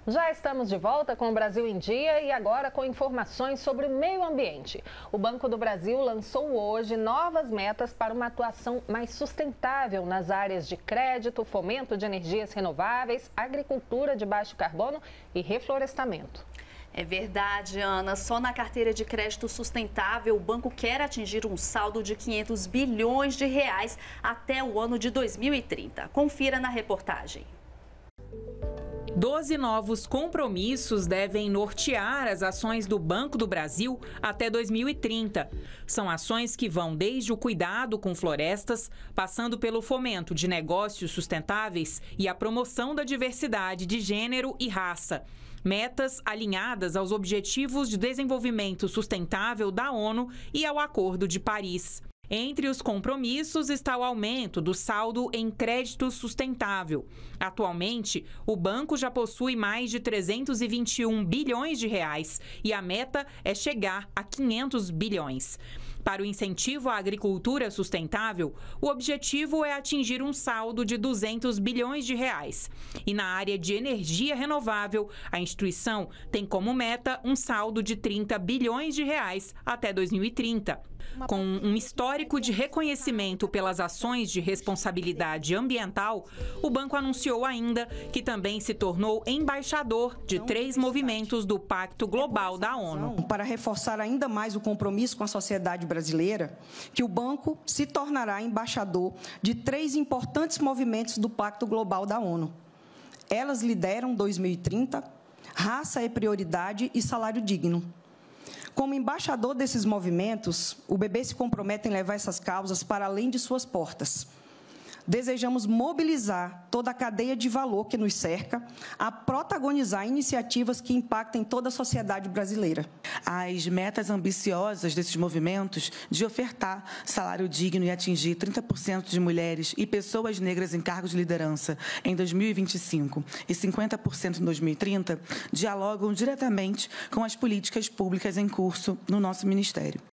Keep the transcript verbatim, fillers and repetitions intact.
Já estamos de volta com o Brasil em Dia e agora com informações sobre o meio ambiente. O Banco do Brasil lançou hoje novas metas para uma atuação mais sustentável nas áreas de crédito, fomento de energias renováveis, agricultura de baixo carbono e reflorestamento. É verdade, Ana. Só na carteira de crédito sustentável, o banco quer atingir um saldo de quinhentos bilhões de reais até o ano de dois mil e trinta. Confira na reportagem. Doze novos compromissos devem nortear as ações do Banco do Brasil até dois mil e trinta. São ações que vão desde o cuidado com florestas, passando pelo fomento de negócios sustentáveis e a promoção da diversidade de gênero e raça. Metas alinhadas aos Objetivos de Desenvolvimento Sustentável da ONU e ao Acordo de Paris. Entre os compromissos está o aumento do saldo em crédito sustentável. Atualmente, o banco já possui mais de trezentos e vinte e um bilhões de reais e a meta é chegar a quinhentos bilhões. Para o incentivo à agricultura sustentável, o objetivo é atingir um saldo de duzentos bilhões de reais. E na área de energia renovável, a instituição tem como meta um saldo de trinta bilhões de reais até dois mil e trinta. Com um histórico de reconhecimento pelas ações de responsabilidade ambiental, o banco anunciou ainda que também se tornou embaixador de três movimentos do Pacto Global da ONU. Para reforçar ainda mais o compromisso com a sociedade brasileira, que o banco se tornará embaixador de três importantes movimentos do Pacto Global da ONU. Elas lideram dois mil e trinta, Raça é Prioridade e Salário Digno. Como embaixador desses movimentos, o B B se compromete em levar essas causas para além de suas portas. Desejamos mobilizar toda a cadeia de valor que nos cerca a protagonizar iniciativas que impactem toda a sociedade brasileira. As metas ambiciosas desses movimentos de ofertar salário digno e atingir trinta por cento de mulheres e pessoas negras em cargos de liderança em dois mil e vinte e cinco e cinquenta por cento em dois mil e trinta dialogam diretamente com as políticas públicas em curso no nosso Ministério.